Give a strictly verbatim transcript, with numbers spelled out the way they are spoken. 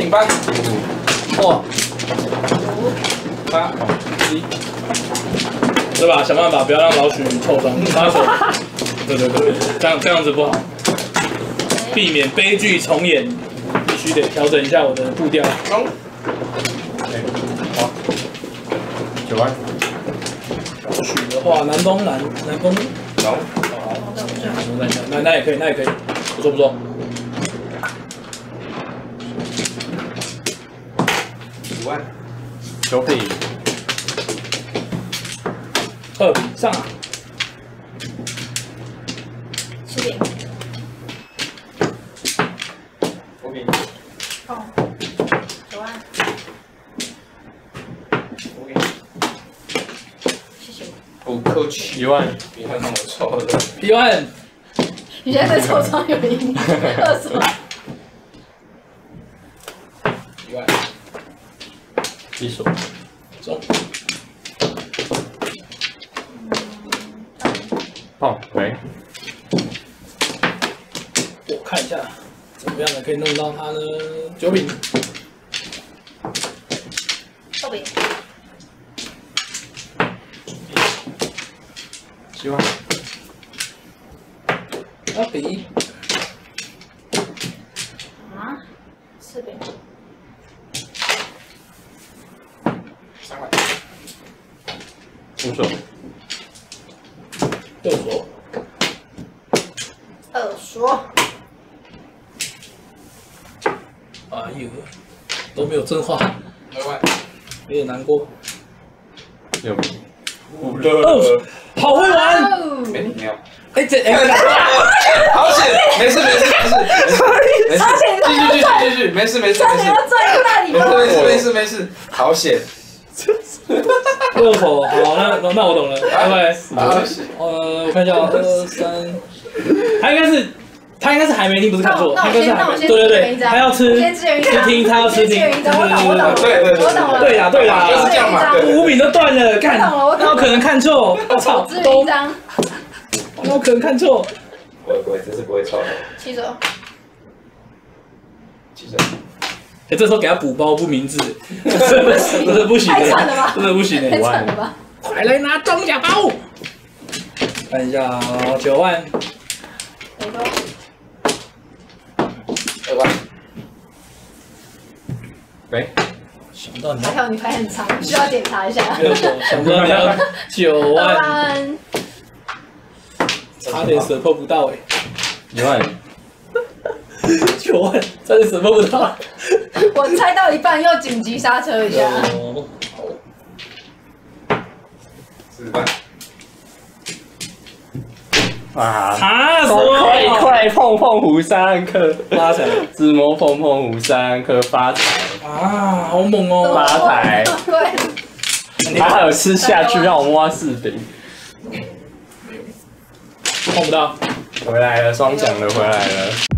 零八， 哇，八七，对吧？想办法不要让老许受伤，他手，对对对，这样这样子不好，避免悲剧重演，必须得调整一下我的步调。 中， 好，九万。 老许的话，南风南南风， 中， 好，我再想，那那也可以，那也可以，不错不错。 五万， 九比二比上啊， 十点。 五比， 哦，九万， 五比， 谢谢。 不客气， 一万， 别看那么臭的。 一万， 你现在对受伤有阴影，二十万。 一万， 一手， 中， 哦，喂， 我看一下怎么样的可以弄到他呢？九饼， 二比， 七万， 二比， 啊，四比， 三万， 五手， 右手， 二说， 哎呦，都没有真话， 二万， 有点难过。 六比， 五哦，好会玩！ 哦， 没没有， 哎这哎， 好险，没事没事没事没事， 而且继续继续继续，没事没事没事差点要赚一大礼没包。 事没事没事，好险， 右手好，那那我懂了，拜拜。 好险， 呃，我看一下，二三，他应该是他应该是还没听，不是看错， 那我他应该是还没， 那我先对对对， 支援一张他要吃先支援一张吃听，他要吃听， 先支援一张我懂我懂对对对我懂了， 对呀对呀， 就是这样嘛，对， 五饼都断了，看， 我懂了我懂了那我可能看错，我操， 支援都一，张， 那我可能看错， 不会不会，这是不会错的， 七折， 七折， 哎，这时候给他补包不明智，这是不行太惨了吧的，这是不行太的， 惨了吧？ 快来拿装甲包，看一下哦九万， 我说二万， 喂， 想不到你还好你牌很长，需要检查一下。 右手，想不到你要九二万， 万， 差点舍破不到哎。 一万， 九万，差点舍破不到。 我猜到一半又紧急刹车一下。 哦， 四万， 啊， 啊，什快么？ 快碰碰胡三颗， 发财自摸碰碰胡三颗发财， 啊，好猛哦！ 发财， 对， 还有吃下去让我摸到四饼， 碰不到。 回来了，双奖的回来了。